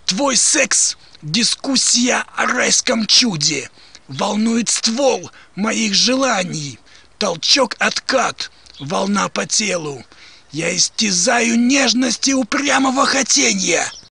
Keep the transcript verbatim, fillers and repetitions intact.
Твой секс — дискуссия о райском чуде. Волнует ствол моих желаний. Толчок откат, волна по телу. Я истязаю нежности упрямого хотенья.